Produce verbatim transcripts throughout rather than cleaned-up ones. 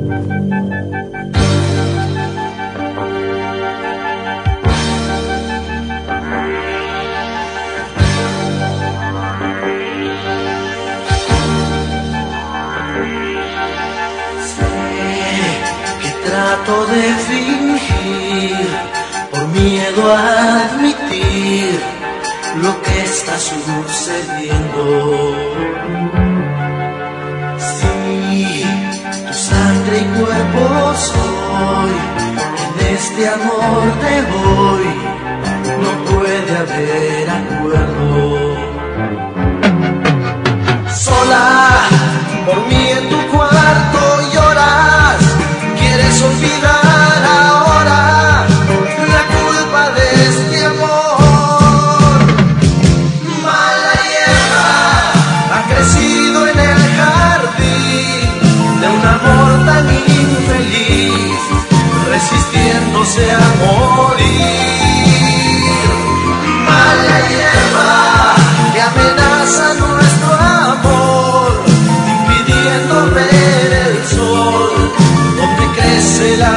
Trato de fingir por miedo a admitir lo que está sucediendo. Sí, tu sangre y cuerpo soy, en este amor de hoy no puede haber acuerdo. Sola, por mí en tu cuarto lloras, quieres olvidar ahora la culpa de este amor. Mala hierba ha crecido en el jardín de un amor tan infeliz, resistiéndose a morir. Mala hierba que amenaza nuestro amor, impidiendo ver el sol donde crece la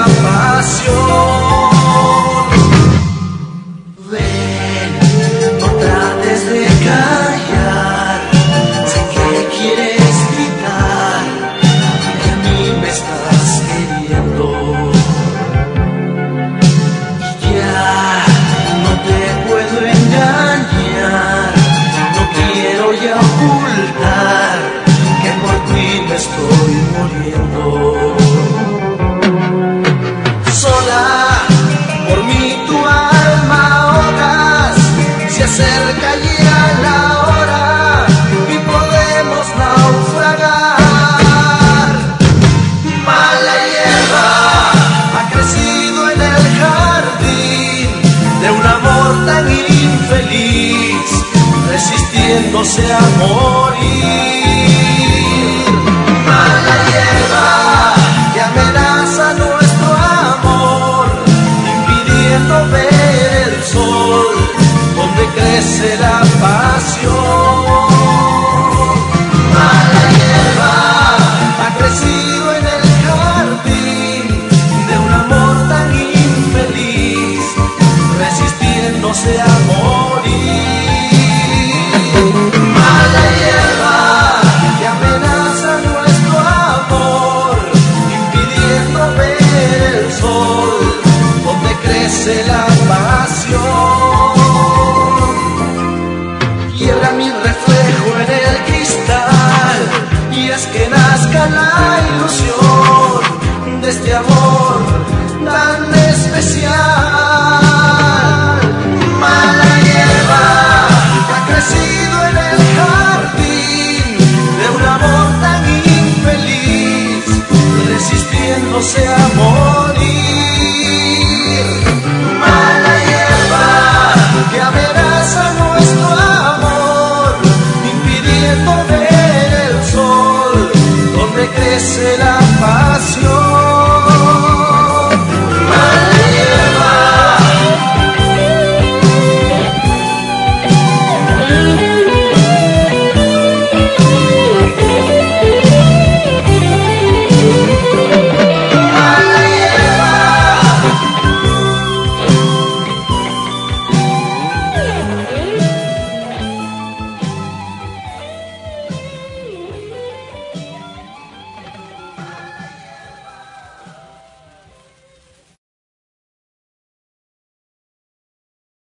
pasión. Ven, no trates de callar, sé que quieres gritar que a mí me estás queriendo. Y ya no te puedo engañar, no quiero ya ocultar que por ti me estoy muriendo. Cerca llega la hora y podemos naufragar. Mala hierba ha crecido en el jardín de un amor tan infeliz, resistiéndose a morir. Mala hierba que amenaza nuestro amor, impidiendo ver el sol donde crece la pasión. Mala hierba ha crecido en el jardín de un amor tan infeliz, resistiéndose a morir. Mala hierba que amenaza nuestro amor, impidiendo ver el sol donde crece la pasión. Quiebra mi reflejo en el cristal y es que nazca la ilusión de este amor tan especial.